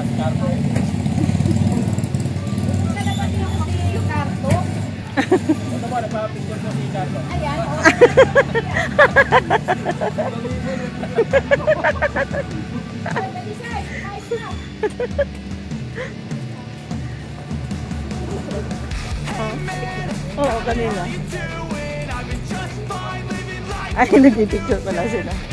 si Cardo. Talaga yung Cardo. Ano ba, nagpapicture mo si Cardo? Ayan, o. Dalisay, ayos na. Oo, kanina. Ay, nagpipicture pala sila.